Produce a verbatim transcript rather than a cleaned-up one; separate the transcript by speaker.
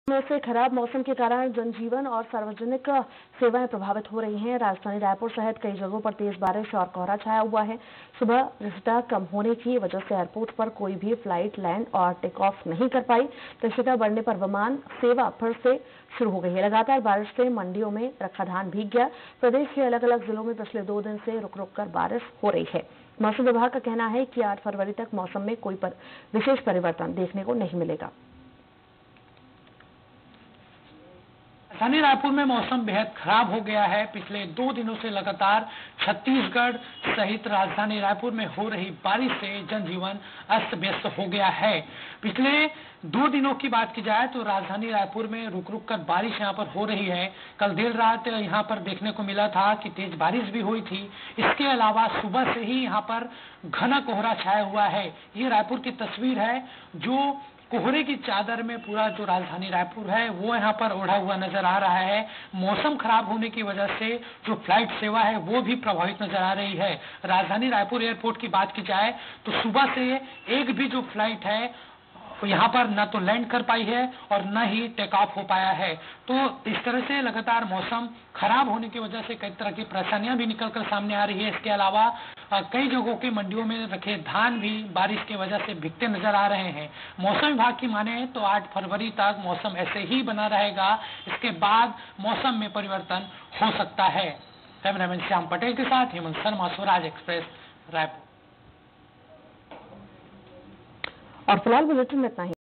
Speaker 1: में से खराब मौसम के कारण जनजीवन और सार्वजनिक सेवाएं प्रभावित हो रही हैं। राजधानी रायपुर सहित कई जगहों पर तेज बारिश और कोहरा छाया हुआ है। सुबह दृश्यता कम होने की वजह से एयरपोर्ट पर कोई भी फ्लाइट लैंड और टेक ऑफ नहीं कर पाई। दृश्यता बढ़ने पर विमान सेवा फिर से शुरू हो गई है। लगातार बारिश से मंडियों में रखा धान भीग गया। प्रदेश के अलग अलग जिलों में पिछले दो दिन से रुक रुक कर बारिश हो रही है। मौसम विभाग का कहना है कि आठ फरवरी तक मौसम में कोई पर विशेष परिवर्तन देखने को नहीं मिलेगा।
Speaker 2: राजधानी रायपुर में मौसम बेहद खराब हो गया है। पिछले दो दिनों से लगातार छत्तीसगढ़ सहित राजधानी रायपुर में हो रही बारिश से जनजीवन अस्त व्यस्त हो गया है। पिछले दो दिनों की बात की जाए तो राजधानी रायपुर में रुक रुक कर बारिश यहां पर हो रही है। कल देर रात यहां पर देखने को मिला था कि तेज बारिश भी हुई थी। इसके अलावा सुबह से ही यहां पर घना कोहरा छाया हुआ है। ये रायपुर की तस्वीर है जो कोहरे की चादर में पूरा जो राजधानी रायपुर है वो यहाँ पर ओढ़ा हुआ नजर आ रहा है। मौसम खराब होने की वजह से जो फ्लाइट सेवा है वो भी प्रभावित नजर आ रही है। राजधानी रायपुर एयरपोर्ट की बात की जाए तो सुबह से एक भी जो फ्लाइट है यहाँ पर न तो लैंड कर पाई है और न ही टेक ऑफ हो पाया है। तो इस तरह से लगातार मौसम खराब होने की वजह से कई तरह की परेशानियां भी निकलकर सामने आ रही है। इसके अलावा कई जगहों के मंडियों में रखे धान भी बारिश की वजह से भीगते नजर आ रहे हैं। मौसम विभाग की माने तो आठ फरवरी तक मौसम ऐसे ही बना रहेगा। इसके बाद मौसम में परिवर्तन हो सकता है। कैमरामैन श्याम पटेल के साथ हेमंत शर्मा, स्वराज एक्सप्रेस, रायपुर।
Speaker 1: और फिलहाल बुलेटिन में इतना ही।